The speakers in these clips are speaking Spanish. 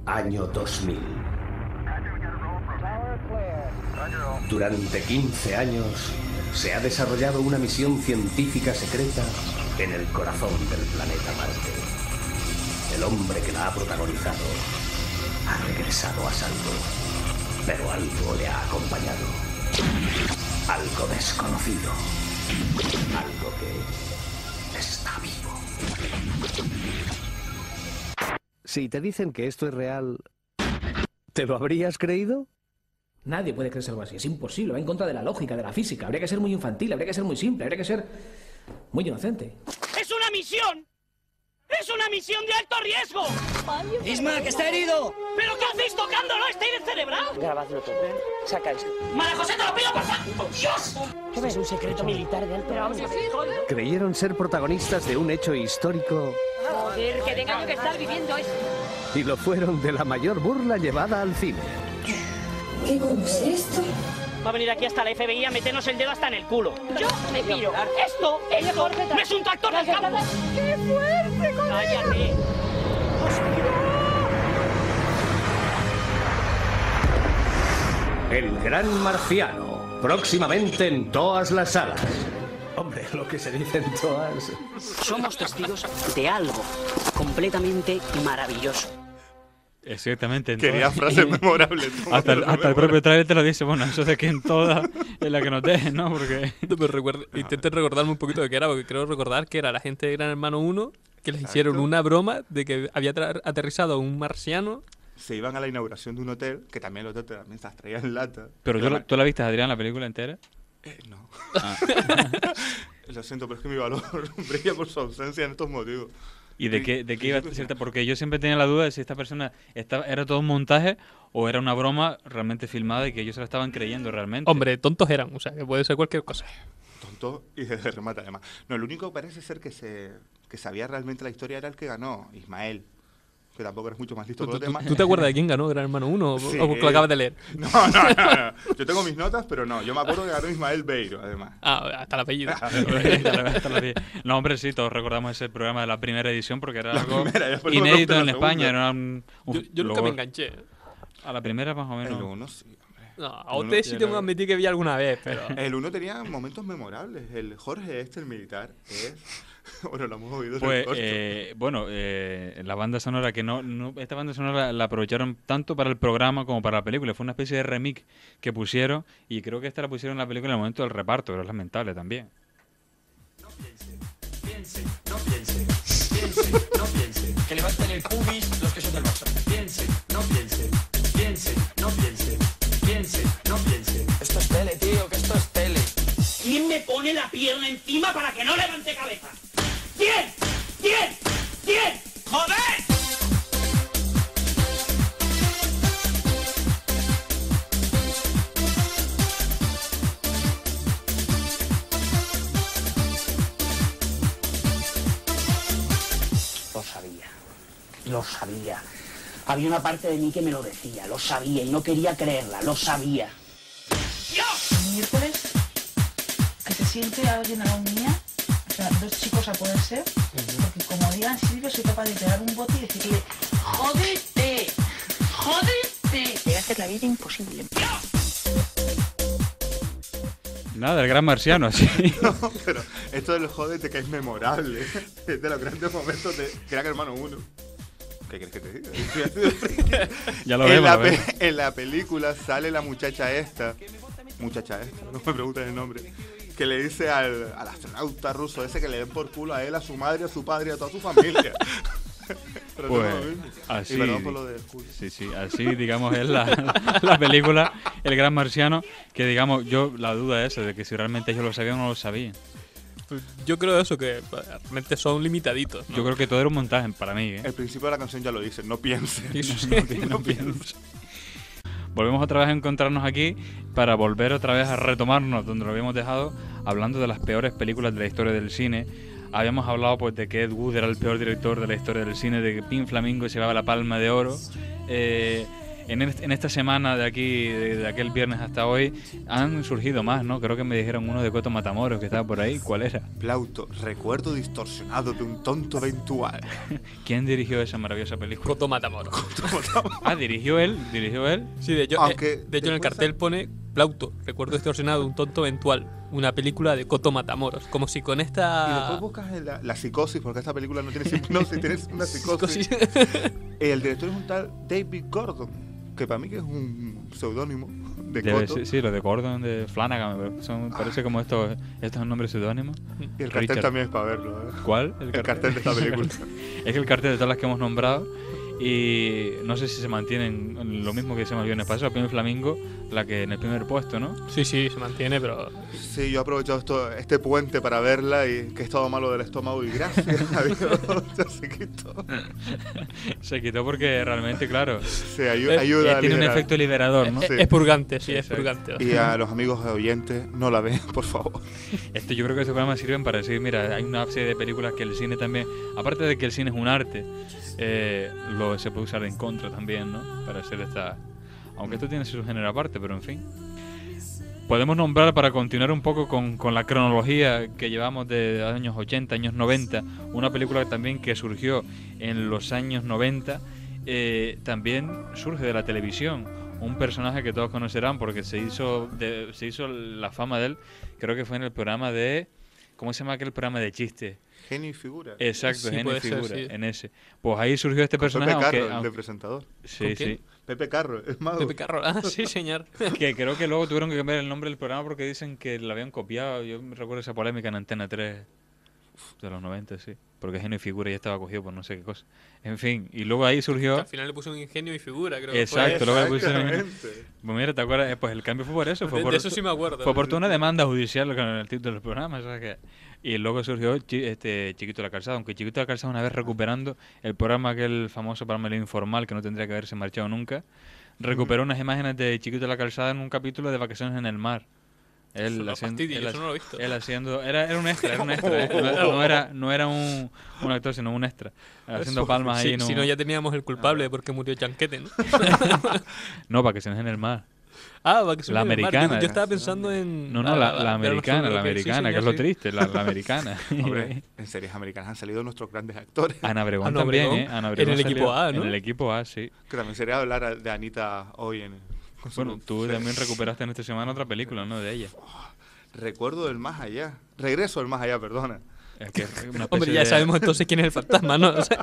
Año 2000. Durante 15 años se ha desarrollado una misión científica secreta en el corazón del planeta Marte. El hombre que la ha protagonizado ha regresado a salvo, pero algo le ha acompañado. Algo desconocido. Algo que está vivo. Si te dicen que esto es real, ¿te lo habrías creído? Nadie puede creerse algo así, es imposible, va en contra de la lógica, de la física. Habría que ser muy infantil, habría que ser muy simple, habría que ser muy inocente. ¡Es una misión! ¡Es una misión de alto riesgo! ¡Isma, que está herido! ¿Pero qué hacéis tocándolo? ¿Está descerebrado? Grabadlo todo. Saca esto. ¡María José, te lo pido, por favor! ¡Dios! Es un secreto militar de alto riesgo. Creyeron ser protagonistas de un hecho histórico Joder, que tenga que estar viviendo eso. y lo fueron de la mayor burla llevada al cine. ¿Qué es esto? Va a venir aquí hasta la FBI a meternos el dedo hasta en el culo. Yo me piro. Esto no es un tractor del campo. ¡Qué fuerte! ¡Cállate! El Gran Marciano, próximamente en todas las salas. Hombre, lo que se dice en todas... Somos testigos de algo completamente maravilloso. Exactamente. Quería frases memorables. Hasta el propio trailer te lo dice. Bueno, eso de que en todas es la que nos dejen, ¿no? Porque... Intenté recordarme un poquito de qué era, porque creo recordar que era la gente de Gran Hermano 1 que les hicieron una broma de que había aterrizado un marciano. Se iban a la inauguración de un hotel, que también el hotel también se las traía en lata. Pero ¿tú la viste, Adrián, la película entera? No. Lo siento, pero es que mi valor brilla por su ausencia en estos motivos. ¿Y de qué iba a ser? Porque yo siempre tenía la duda de si esta persona era todo un montaje o era una broma realmente filmada y que ellos se la estaban creyendo realmente. Hombre, tontos eran, o sea, que puede ser cualquier cosa. Tonto y de remate además. No, lo único que parece ser que sabía realmente la historia era el que ganó, Ismael. Que tampoco eres mucho más listo por los demás. ¿Tú te acuerdas de quién ganó Gran Hermano 1 Sí. o lo acabas de leer? No. Yo tengo mis notas, pero no. Yo me acuerdo que ganó Ismael Beiro, además. Ah, hasta el apellido. No, hombre, sí, todos recordamos ese programa de la primera edición porque era La algo primera, después inédito la en España. segunda. Era Yo nunca me enganché. A la primera más o menos. El 1 sí, hombre. No, a usted sí tengo que admitir que vi alguna vez, pero... El 1 tenía momentos memorables. El Jorge el militar, es... Bueno, lo hemos oído. Pues, la banda sonora esta banda sonora la aprovecharon tanto para el programa como para la película. Fue una especie de remix que pusieron y creo que esta la pusieron en la película en el momento del reparto, pero es lamentable también. No piense, que levanten el pubis los que son del Barça. Piense, no piense. Esto es tele, tío, que esto es tele. ¿Quién me pone la pierna encima para que no levante cabeza? ¿Quién? ¡Joder! Lo sabía. Había una parte de mí que me lo decía, lo sabía y no quería creerla, lo sabía. Miércoles, que se siente alguien a la mía, o sea, dos chicos a poder ser, porque como digan Silvio, soy capaz de pegar un bote y decirle, ¡jódete! Me haces la vida imposible. Nada, el Gran Marciano, así. No, pero esto del jódete que es memorable. Es de los grandes momentos de Gran Hermano 1. ¿Qué quieres que te diga? Ya lo vemos. En la película sale la muchacha esta, no me pregunten el nombre, que le dice al astronauta ruso ese que le den por culo a él, a su madre, a su padre, a toda su familia. Pero pues, así, y perdón por lo de sí, así digamos es la película El Gran Marciano, que digamos yo la duda es esa de que si realmente ellos lo sabían o no lo sabían. Yo creo eso, que realmente son limitaditos, ¿no? Yo creo que todo era un montaje para mí, ¿eh? El principio de la canción ya lo dice, no piense. No piense. Volvemos otra vez a encontrarnos aquí para volver otra vez a retomarnos donde lo habíamos dejado, hablando de las peores películas de la historia del cine. Habíamos hablado pues de que Ed Wood era el peor director de la historia del cine, de que Pink Flamingo se llevaba la Palma de Oro. en esta semana de aquí, de aquel viernes hasta hoy, han surgido más, ¿no? Creo que me dijeron uno de Coto Matamoros que estaba por ahí. ¿Cuál era? Plauto, recuerdo distorsionado de un tonto eventual. ¿Quién dirigió esa maravillosa película? Coto Matamoros. Ah, ¿dirigió él? Sí, de hecho, Aunque en el después cartel pone Plauto, recuerdo distorsionado de un tonto eventual, una película de Coto Matamoros. Como si con Y esta... después buscas la psicosis, porque esta película no tiene hipnosis, tienes una psicosis. El director es un tal David Gordon, que para mí que es un seudónimo de Coto. Sí, lo de Gordon, de Flanagan, parece como estos son nombres seudónimos. Y el cartel también es para verlo. ¿Cuál? El cartel de esta película. Es que el cartel de todas las que hemos nombrado, y no sé si se mantienen lo mismo que hicimos el viernes pasado, Pino Flamingo, la que en el primer puesto, ¿no? Sí, se mantiene, pero... Sí, yo he aprovechado este puente para verla y que he estado malo del estómago y gracias a Dios ya se quitó. Se quitó porque realmente, claro, Sí, ayuda a tiene un liberar. efecto liberador, ¿no? Sí. Es purgante, sí, es Exacto. purgante. Y a los amigos oyentes, no la vean, por favor. Yo creo que estos programas sirven para decir, mira, hay una serie de películas que el cine también, aparte de que el cine es un arte, se puede usar en contra también, ¿no? Para hacer esta... Aunque esto tiene su género aparte, pero en fin. Podemos nombrar, para continuar un poco con la cronología que llevamos de años 80, años 90, una película también que surgió en los años 90, también surge de la televisión. Un personaje que todos conocerán porque se hizo la fama de él, creo que fue en el programa de... ¿Cómo se llama aquel programa de chistes? Genio y figura. Exacto, Sí, Genio y puede ser, figura, sí. en ese. Pues ahí surgió este Con personaje, Pepe Carro, el aunque de presentador. sí, ¿Con sí, quién? Pepe Carro, es mago. Pepe Carro, sí, señor. que creo que luego tuvieron que cambiar el nombre del programa porque dicen que lo habían copiado. Yo me recuerdo esa polémica en Antena 3 de los 90, sí, porque Genio y figura ya estaba cogido por no sé qué cosa. En fin, y luego ahí surgió... Al final le puso un ingenio y figura, creo que Exacto, fue. luego le pusieron... Exactamente. Pues mira, ¿te acuerdas? Pues el cambio fue por eso. Fue De por, eso sí me acuerdo. Fue por una demanda judicial con el título del programa, ¿sabes qué? Y luego surgió Chiquito de la Calzada, aunque Chiquito de la Calzada, una vez recuperando el programa, aquel famoso programa El Informal, que no tendría que haberse marchado nunca, recuperó unas imágenes de Chiquito de la Calzada en un capítulo de Vacaciones en el Mar. Él eso no lo he visto. Él haciendo... Era un extra, no era un actor, sino un extra. Haciendo palmas ahí. Si no, ya teníamos el culpable porque murió Chanquete, ¿no? No, Vacaciones en el Mar. Ah, Vacaciones La en el Mar. americana. Yo estaba pensando en... No, la americana, que es lo sí. triste, la americana. Hombre, en series americanas han salido nuestros grandes actores. Ana Obregón Ana también, Obregón. Ana Obregón En el salió equipo A, ¿no? En el equipo A, sí. Que también sería hablar de Anita hoy con su- Bueno, tú también recuperaste en esta semana otra película, ¿no? De ella. Recuerdo del más allá. Regreso del más allá, perdona. Es que es una especie Hombre, ya de- sabemos entonces quién es el fantasma, ¿no? O sea,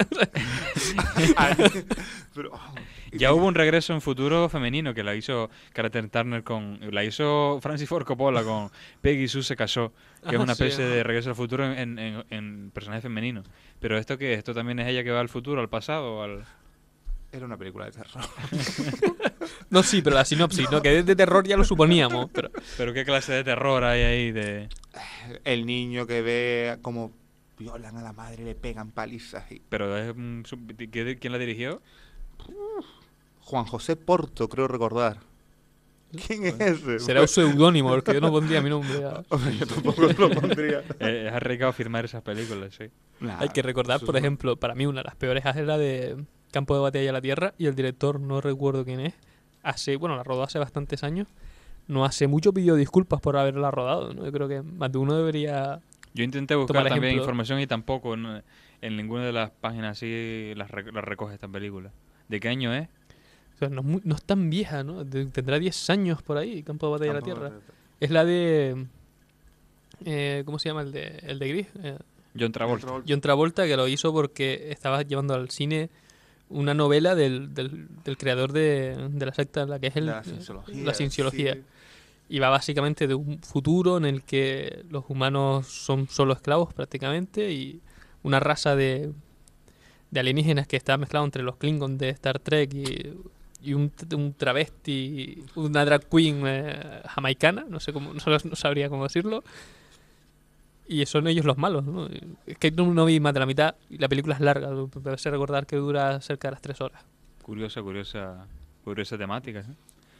Pero, Ya hubo un regreso en futuro femenino que la hizo Kathleen Turner la hizo Francis Ford Coppola con Peggy Sue se casó, que es una sí, especie ajá. de regreso al futuro en personaje femenino. Pero esto que esto también es ella que va al futuro, al pasado, o al... era una película de terror. no, sí, pero la sinopsis, ¿no? Que es de terror ya lo suponíamos, pero... Pero qué clase de terror hay ahí de... El niño que ve como violan a la madre, le pegan palizas. Pero es ¿quién la dirigió? Juan José Porto, creo recordar. ¿Quién es ese? Será un seudónimo, porque yo no pondría mi nombre. Hombre, yo tampoco lo pondría. Es arriesgado firmar esas películas, sí. Hay que recordar, por ejemplo, para mí una de las peores es la de Campo de Batalla de la Tierra, y el director, no recuerdo quién es, la rodó hace bastantes años, no hace mucho pidió disculpas por haberla rodado, ¿no? Yo creo que más de uno debería... Yo intenté buscar tomar también ejemplo. información y tampoco en ninguna de las páginas así las recoge esta película. ¿De qué año es? O sea, no es tan vieja, ¿no? Tendrá 10 años por ahí, Campo de Batalla de la Tierra. Es la de... ¿cómo se llama? El de Gris. John Travolta. John Travolta, que lo hizo porque estaba llevando al cine una novela del creador de la secta, la que es La cienciología. la cienciología. Sí. Y va básicamente de un futuro en el que los humanos son solo esclavos prácticamente, y una raza de alienígenas que está mezclado entre los Klingons de Star Trek y un travesti, una drag queen jamaicana, no sabría cómo decirlo. Y son ellos los malos, ¿no? Es que no vi más de la mitad y la película es larga, debe ser recordar que dura cerca de las 3 horas. Curiosa temática, ¿eh?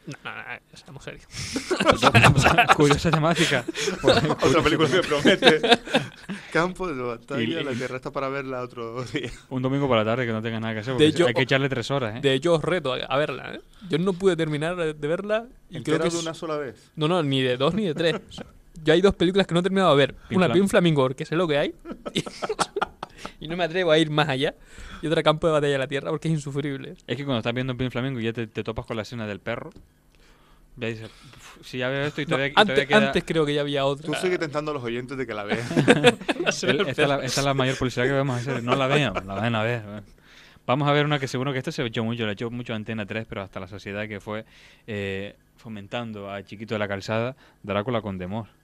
No, seamos serios. Curiosa temática. Otra película que promete. Campo de batalla, la que resta para verla otro día. Un domingo por la tarde que no tenga nada que hacer, porque hay que echarle 3 horas, ¿eh? De hecho, os reto a verla, ¿eh? Yo no pude terminar de verla. Y creo que de una sola vez? No, ni de 2 ni de 3. O sea, yo hay 2 películas que no he terminado de ver. Una, Pin Flamingo, porque sé lo que hay. Y no me atrevo a ir más allá. Y otra, Campo de batalla de la Tierra, porque es insufrible. Es que cuando estás viendo Pin Flamingo y ya te topas con la escena del perro, ya dices, si ya veo esto y todavía, todavía queda... Antes creo que ya había otra. Tú sigue tentando a los oyentes de que la vean. Esta es la mayor publicidad que vamos a hacer. No la vean, la van a ver. Vamos a ver una que seguro que esta se echó mucho, la echó mucho Antena 3, pero hasta la sociedad, que fue fomentando a Chiquito de la Calzada, Drácula con Demor.